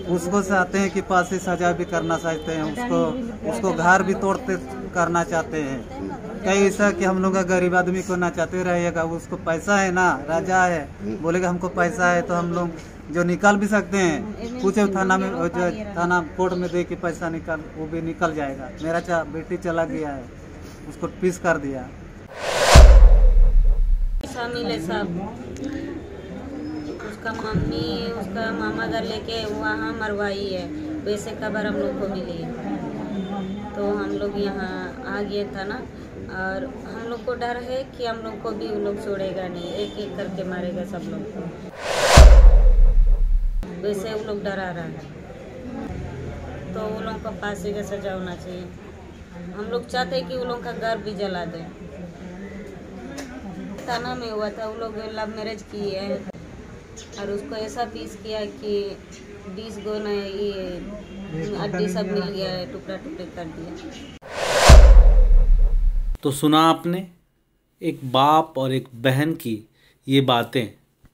उसको चाहते हैं कि फांसी सजा भी करना चाहते हैं, उसको घर भी तोड़ते करना चाहते हैं। कई ऐसा कि हम लोग का गरीब आदमी को ना चाहते रहेगा, उसको पैसा है ना, राजा है, बोलेगा हमको पैसा है तो हम लोग जो निकाल भी सकते हैं, पूछे थाना में, जो थाना कोर्ट में दे के पैसा निकाल, वो भी निकल जाएगा। मेरा बेटी चला गया है, उसको पीस कर दिया। शामिल है सब, उसका मम्मी उसका मामा घर लेके वहाँ मरवाई है, वैसे खबर हम लोग को मिली है। तो हम लोग यहाँ आ गए था ना, और हम लोग को डर है कि हम लोग को भी उन लोग छोड़ेगा नहीं, एक एक करके मारेगा सब लोग को, वैसे वो लोग डरा रहा है। तो वो लोग को फांसी का सजा होना चाहिए। हम लोग चाहते हैं कि वो लोग का घर भी जला दें। थाना में हुआ था, वो लोग लव मैरिज की है और उसको ऐसा पीस किया कि 20 गो ना ये हड्डी सब मिल गया है, टुकड़ा टुकड़े कर दिया। तो सुना आपने एक बाप और एक बहन की ये बातें।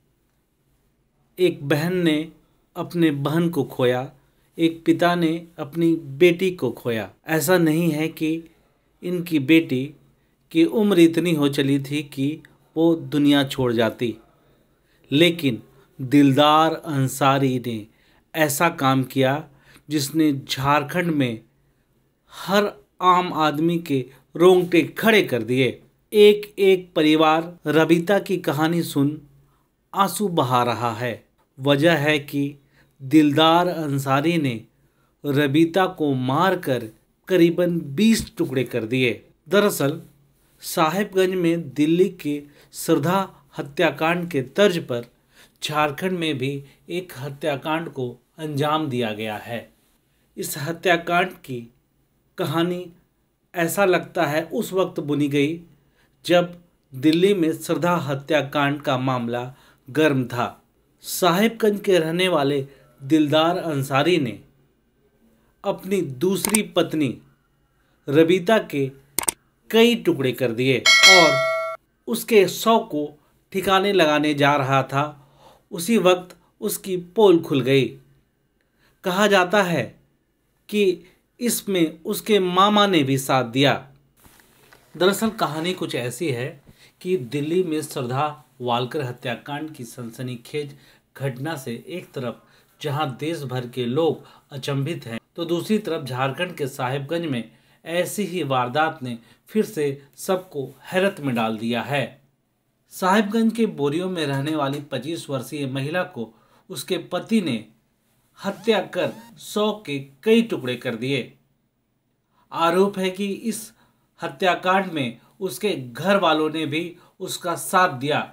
एक बहन ने अपने बहन को खोया, एक पिता ने अपनी बेटी को खोया। ऐसा नहीं है कि इनकी बेटी की उम्र इतनी हो चली थी कि वो दुनिया छोड़ जाती, लेकिन दिलदार अंसारी ने ऐसा काम किया जिसने झारखंड में हर आम आदमी के रोंगटे खड़े कर दिए। एक एक परिवार रबीता की कहानी सुन आंसू बहा रहा है। वजह है कि दिलदार अंसारी ने रबीता को मारकर करीबन 20 टुकड़े कर दिए। दरअसल साहिबगंज में दिल्ली के श्रद्धा हत्याकांड के तर्ज पर झारखंड में भी एक हत्याकांड को अंजाम दिया गया है। इस हत्याकांड की कहानी ऐसा लगता है उस वक्त बुनी गई जब दिल्ली में श्रद्धा हत्याकांड का मामला गर्म था। साहिबगंज के रहने वाले दिलदार अंसारी ने अपनी दूसरी पत्नी रबीता के कई टुकड़े कर दिए और उसके शव को ठिकाने लगाने जा रहा था। उसी वक्त उसकी पोल खुल गई। कहा जाता है कि इसमें उसके मामा ने भी साथ दिया। दरअसल कहानी कुछ ऐसी है कि दिल्ली में श्रद्धा वालकर हत्याकांड की सनसनीखेज घटना से एक तरफ जहां देश भर के लोग अचंभित हैं, तो दूसरी तरफ झारखंड के साहिबगंज में ऐसी ही वारदात ने फिर से सबको हैरत में डाल दिया है। साहिबगंज के बोरियों में रहने वाली 25 वर्षीय महिला को उसके पति ने हत्या कर 100 के कई टुकड़े कर दिए। आरोप है कि इस हत्याकांड में उसके घर वालों ने भी उसका साथ दिया।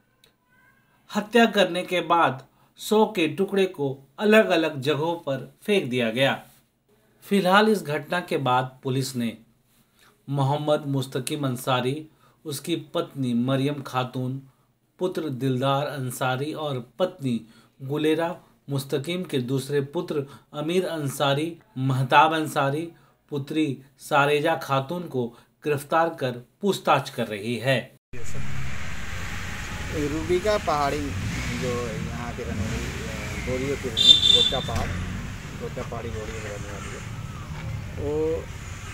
हत्या करने के बाद 100 के टुकड़े को अलग अलग जगहों पर फेंक दिया गया। फिलहाल इस घटना के बाद पुलिस ने मोहम्मद मुस्तकीम अंसारी, उसकी पत्नी मरियम खातून, पुत्र दिलदार अंसारी और पत्नी गुलेरा मुस्तकीम के दूसरे पुत्र अमीर अंसारी, महताब अंसारी, पुत्री सारेजा खातून को गिरफ्तार कर पूछताछ कर रही है। रूबिका पहाड़ी जो यहाँ के रहने वाली बोरियों की गोड्डा पहाड़ी बोरियों में रहने वाली है, वो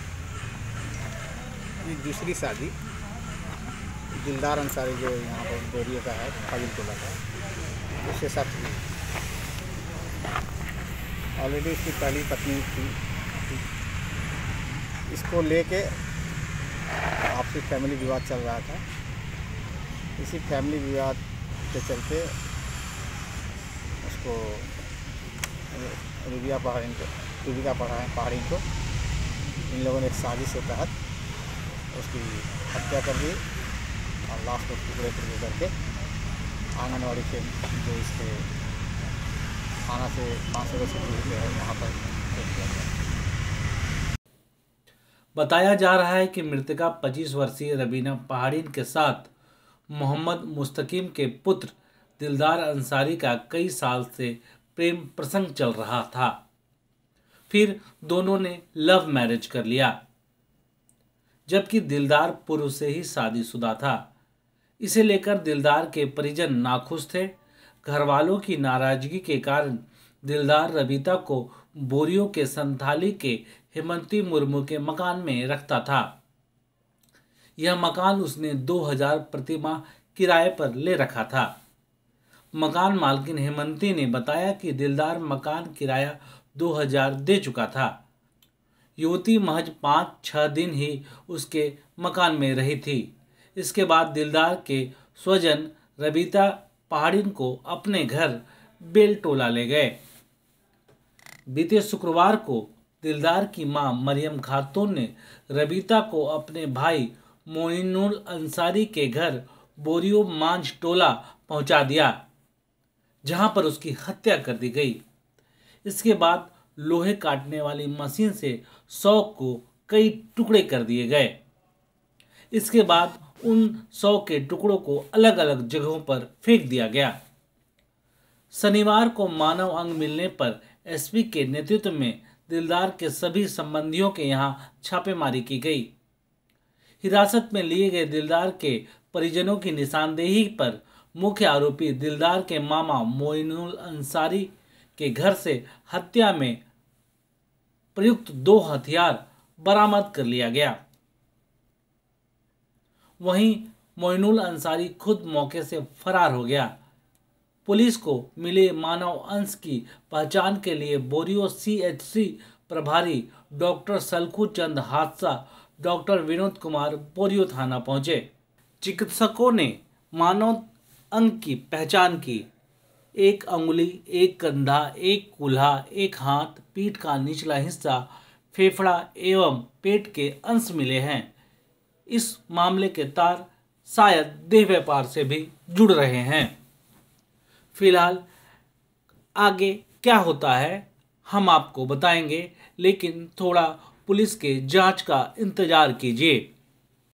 दूसरी शादी दिलदार अंसारी जो यहाँ पर बोरियों का है, फाजिल टोला का, उसके साथ हुई। ऑलरेडी उसकी पहली पत्नी थी। इसको लेके आपसी फैमिली विवाद चल रहा था। इसी फैमिली विवाद के चलते उसको रूबिका पहाड़ी को इन लोगों ने एक साजिश के तहत उसकी हत्या कर दी और लाश को टुकड़े टुकड़े करके आंगनवाड़ी के जो इसके थाना से 500 से दूर पे है वहाँ पर फेंक दिया गया। बताया जा रहा है कि मृतका 25 वर्षीय रबीना पहाड़ी के साथ मोहम्मद मुस्तकीम के पुत्र दिलदार अंसारी का कई साल से प्रेम प्रसंग चल रहा था। फिर दोनों ने लव मैरिज कर लिया, जबकि दिलदार पूर्व से ही शादीशुदा था। इसे लेकर दिलदार के परिजन नाखुश थे। घरवालों की नाराजगी के कारण दिलदार रबीता को बोरियो के संथाली के हेमंती मुर्मू के मकान में रखता था। यह मकान उसने 2000 प्रतिमाह किराए पर ले रखा था। मकान मालकिन हेमंती ने बताया कि दिलदार मकान किराया 2000 दे चुका था। युवती महज 5-6 दिन ही उसके मकान में रही थी। इसके बाद दिलदार के स्वजन रबीता पहाड़िन को अपने घर बेलटोला ले गए। बीते शुक्रवार को दिलदार की मां मरियम खातून ने रबीता को अपने भाई मोइनुल अंसारी के घर बोरियो मांझ टोला पहुंचा दिया, जहां पर उसकी हत्या कर दी गई। इसके बाद लोहे काटने वाली मशीन से 100 को कई टुकड़े कर दिए गए। इसके बाद उन 100 के टुकड़ों को अलग अलग जगहों पर फेंक दिया गया। शनिवार को मानव अंग मिलने पर एसपी के नेतृत्व में दिलदार के सभी संबंधियों के यहां छापेमारी की गई। हिरासत में लिए गए दिलदार के परिजनों की निशानदेही पर मुख्य आरोपी दिलदार के मामा मोइनुल अंसारी के घर से हत्या में प्रयुक्त 2 हथियार बरामद कर लिया गया। वहीं मोइनुल अंसारी खुद मौके से फरार हो गया। पुलिस को मिले मानव अंश की पहचान के लिए बोरियो सीएचसी प्रभारी डॉक्टर सलखू चंद हादसा डॉक्टर विनोद कुमार बोरियो थाना पहुंचे। चिकित्सकों ने मानव अंग की पहचान की। 1 अंगुली, 1 कंधा, 1 कूल्हा, 1 हाथ, पीठ का निचला हिस्सा, फेफड़ा एवं पेट के अंश मिले हैं। इस मामले के तार शायद देह व्यापार से भी जुड़ रहे हैं। फिलहाल आगे क्या होता है हम आपको बताएंगे, लेकिन थोड़ा पुलिस के जांच का इंतजार कीजिए।